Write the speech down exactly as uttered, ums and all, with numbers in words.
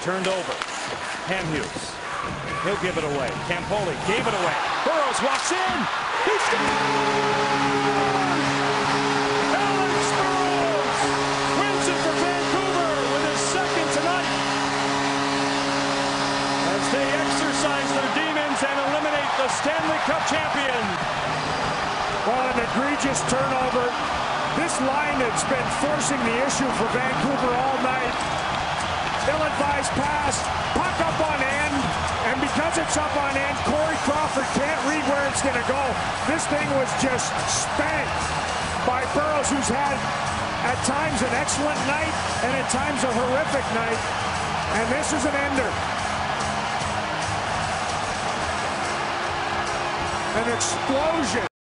turned over. Hamhuis. He'll give it away. Campoli gave it away. Burrows walks in. He scores! Alex Burrows wins it for Vancouver with his second tonight. As they exercise their demons and eliminate the Stanley Cup champion. Well, an egregious turnover. This line that's been forcing the issue for Vancouver all night. Ill-advised pass, puck up on end, and because it's up on end, Corey Crawford can't read where it's going to go. This thing was just spanked by Burrows, who's had at times an excellent night and at times a horrific night. And this is an ender. An explosion.